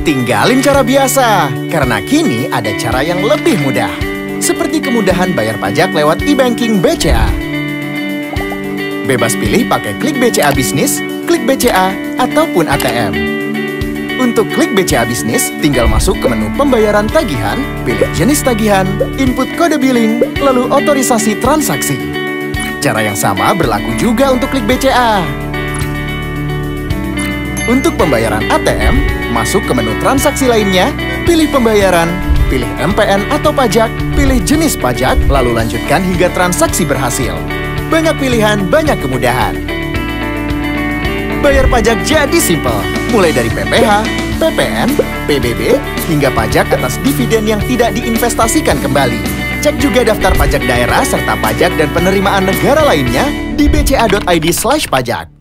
Tinggalin cara biasa, karena kini ada cara yang lebih mudah. Seperti kemudahan bayar pajak lewat e-banking BCA. Bebas pilih pakai klik BCA Bisnis, klik BCA, ataupun ATM. Untuk klik BCA Bisnis, tinggal masuk ke menu pembayaran tagihan, pilih jenis tagihan, input kode billing, lalu otorisasi transaksi. Cara yang sama berlaku juga untuk klik BCA. Untuk pembayaran ATM, masuk ke menu transaksi lainnya, pilih pembayaran, pilih MPN atau pajak, pilih jenis pajak, lalu lanjutkan hingga transaksi berhasil. Banyak pilihan, banyak kemudahan. Bayar pajak jadi simpel, mulai dari PPh, PPN, PBB, hingga pajak atas dividen yang tidak diinvestasikan kembali. Cek juga daftar pajak daerah serta pajak dan penerimaan negara lainnya di bca.id/pajak.